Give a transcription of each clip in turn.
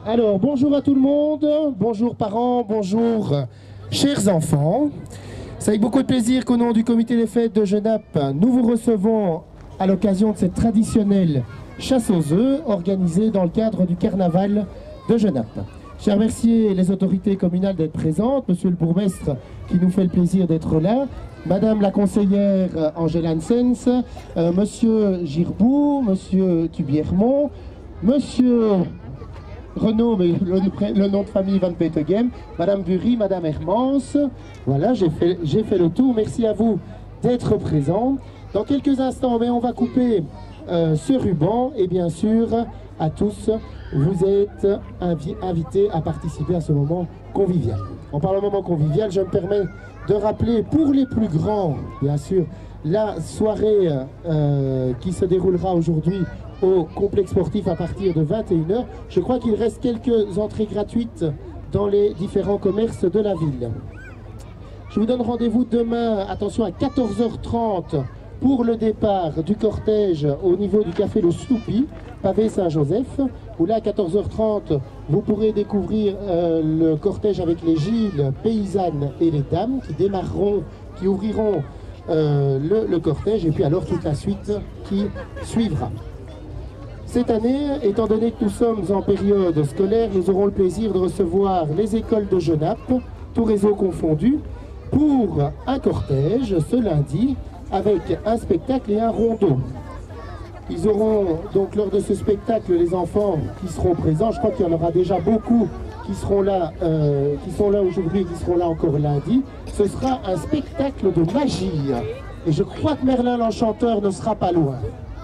Alors, bonjour à tout le monde, bonjour parents, bonjour chers enfants. C'est avec beaucoup de plaisir qu'au nom du comité des fêtes de Genappe, nous vous recevons à l'occasion de cette traditionnelle chasse aux œufs organisée dans le cadre du carnaval de Genappe. Je remercie les autorités communales d'être présentes, monsieur le bourgmestre qui nous fait le plaisir d'être là, madame la conseillère Angela Hansens, monsieur Girbou, monsieur Tubiermont, monsieur Renaud, mais le nom de famille Van Petegem, madame Bury, madame Hermance. Voilà, j'ai fait le tour. Merci à vous d'être présents. Dans quelques instants, on va couper ce ruban et bien sûr, à tous, vous êtes invités à participer à ce moment convivial. En parlant de moment convivial, je me permets de rappeler pour les plus grands, bien sûr, la soirée qui se déroulera aujourd'hui au complexe sportif à partir de 21h. Je crois qu'il reste quelques entrées gratuites dans les différents commerces de la ville. Je vous donne rendez-vous demain, attention, à 14h30 pour le départ du cortège au niveau du café Le Snoopy, pavé Saint-Joseph, où là à 14h30 vous pourrez découvrir le cortège avec les Gilles, paysannes et les dames qui démarreront, qui ouvriront le cortège, et puis alors toute la suite qui suivra. Cette année, étant donné que nous sommes en période scolaire, nous aurons le plaisir de recevoir les écoles de Genappe, tout réseau confondu, pour un cortège ce lundi avec un spectacle et un rondeau. Ils auront donc lors de ce spectacle les enfants qui seront présents, je crois qu'il y en aura déjà beaucoup qui seront là, qui sont là aujourd'hui et qui seront là encore lundi. Ce sera un spectacle de magie et je crois que Merlin l'Enchanteur ne sera pas loin.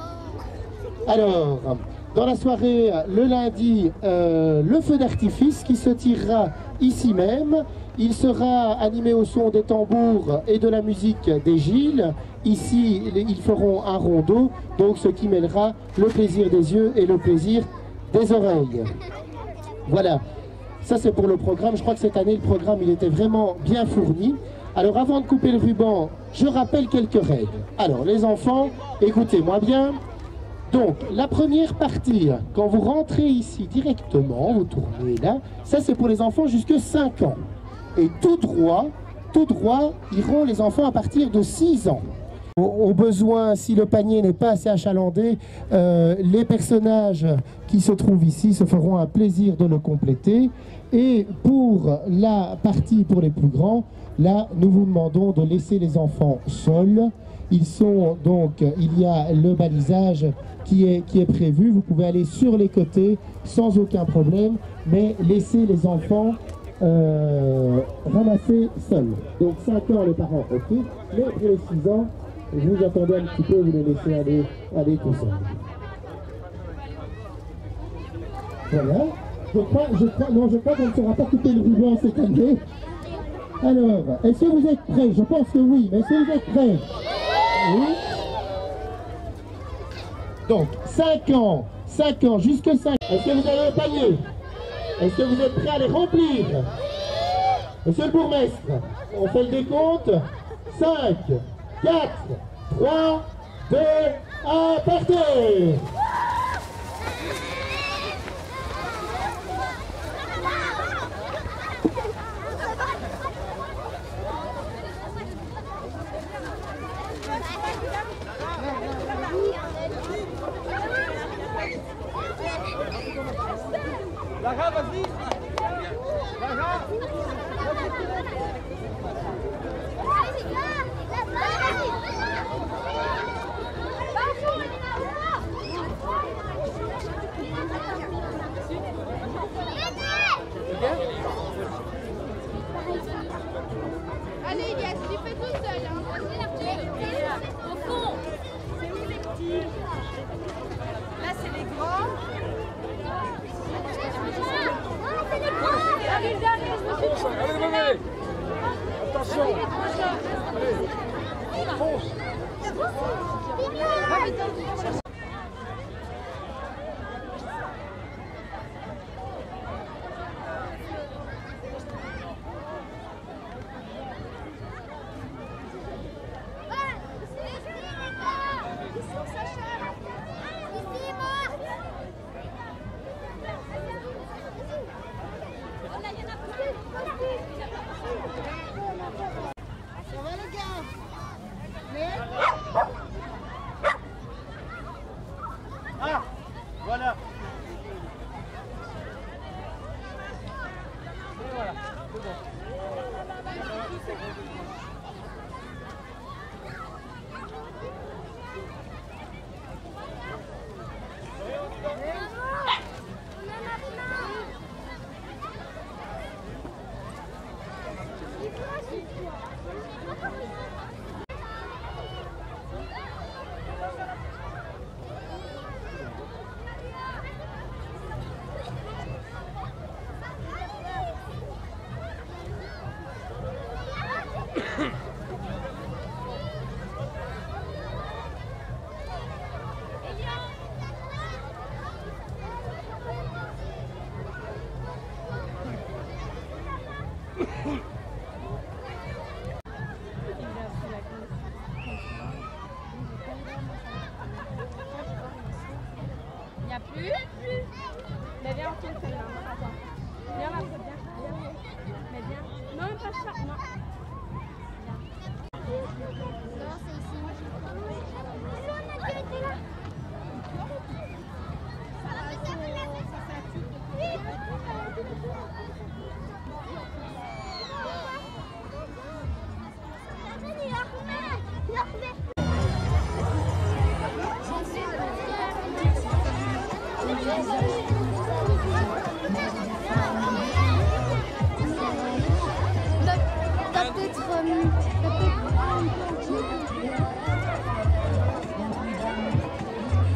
Alors, dans la soirée, le lundi, le feu d'artifice qui se tirera ici même. Il sera animé au son des tambours et de la musique des Gilles. Ici, ils feront un rondeau, donc ce qui mêlera le plaisir des yeux et le plaisir des oreilles. Voilà, ça c'est pour le programme. Je crois que cette année, le programme, il était vraiment bien fourni. Alors, avant de couper le ruban, je rappelle quelques règles. Alors, les enfants, écoutez-moi bien. Donc, la première partie, quand vous rentrez ici directement, vous tournez là, ça c'est pour les enfants jusqu'à 5 ans. Et tout droit, iront les enfants à partir de 6 ans. Au besoin, si le panier n'est pas assez achalandé, les personnages qui se trouvent ici se feront un plaisir de le compléter. Et pour la partie pour les plus grands, là, nous vous demandons de laisser les enfants seuls. Ils sont donc, il y a le balisage qui est prévu. Vous pouvez aller sur les côtés sans aucun problème, mais laissez les enfants ramasser seuls. Donc 5 ans les parents, ok, mais pour les 6 ans, vous attendez un petit peu, vous les laissez aller tout seuls. Voilà. Je crois qu'on ne saura pas couper le ruban cette année. Alors, est-ce que vous êtes prêts? Je pense que oui, mais est-ce que vous êtes prêts? Oui. Donc, 5 ans, jusque 5. Est-ce que vous avez un panier? Est-ce que vous êtes prêts à les remplir? Monsieur le bourgmestre, on fait le décompte. 5, 4, 3, 2, 1, partez! Lara, vas-y. Lara. Allez, Elias, tu fais tout seul. Hein. Au fond. C'est où les petits? Là, c'est les grands. Allez, Allez, attention. Allez, fonce. Ah, voilà. Et voilà, c'est bon. Il n'y a plus. Mais viens, on tourne celle-là. Attends. Viens là, viens. Mais viens. Non, pas ça. Non. Non, c'est ici. On a déjà été là.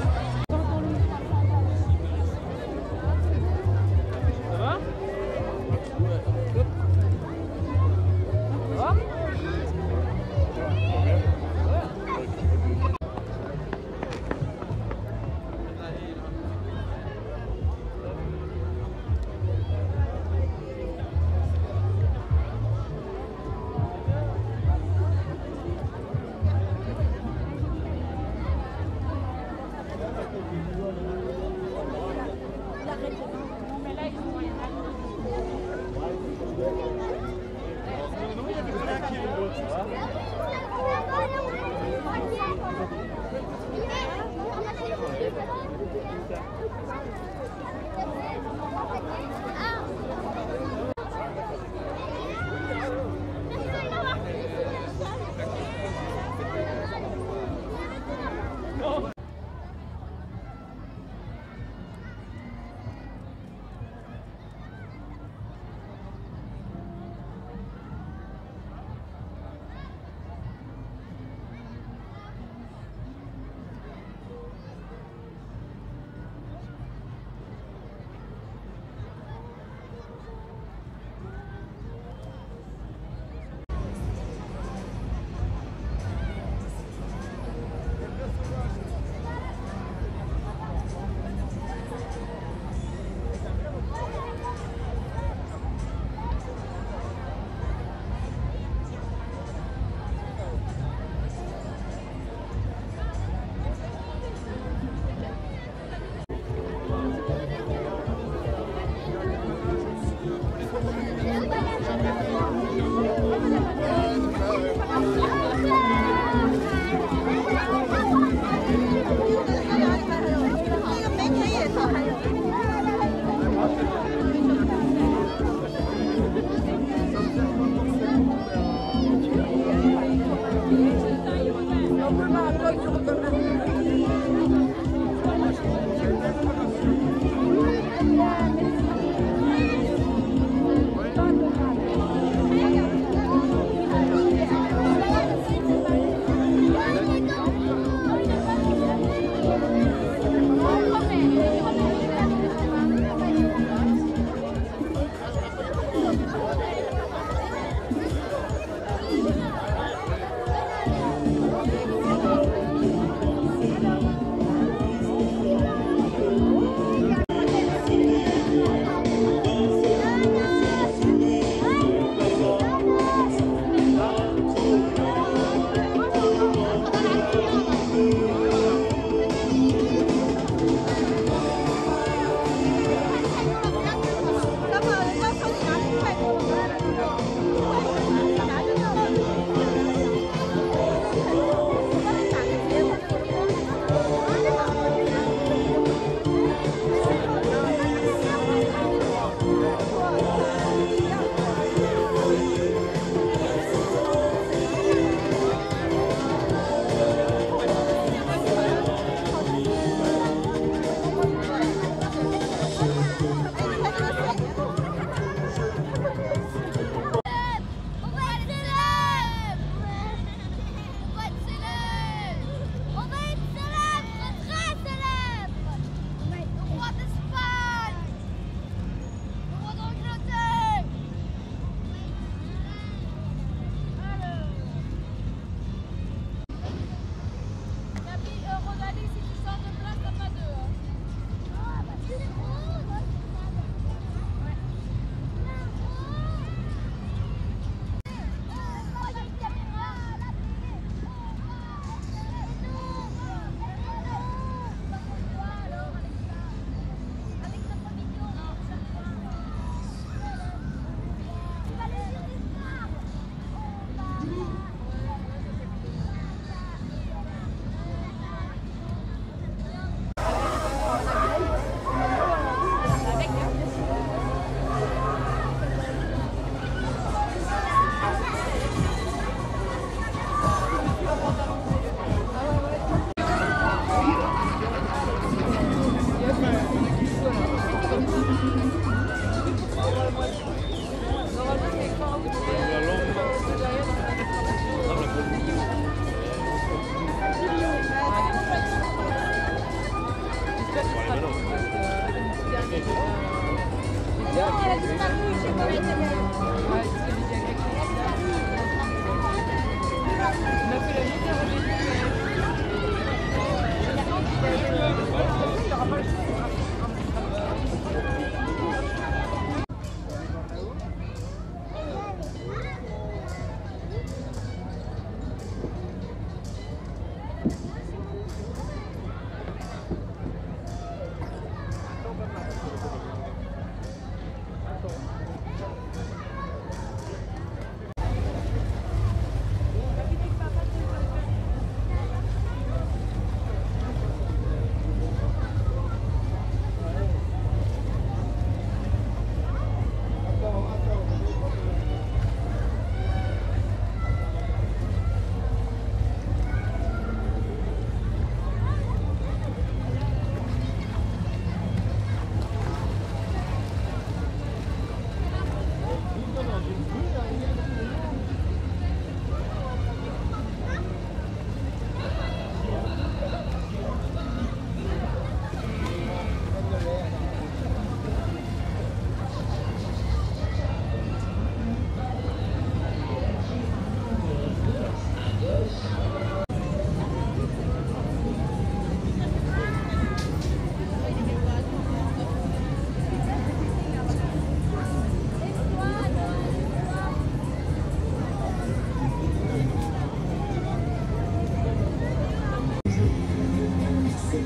Ça va?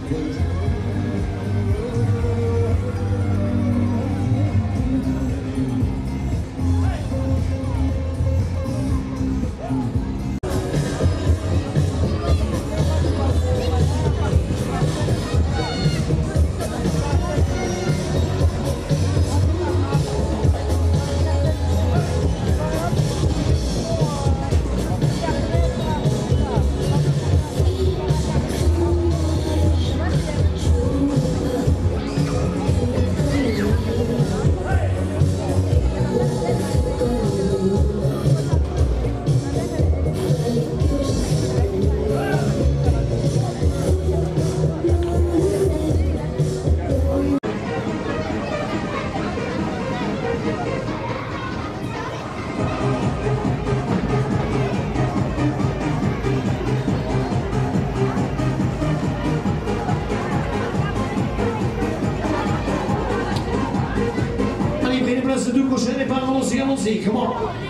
Allez, prenez place de deux cochons et parlons-y, allons-y, come on.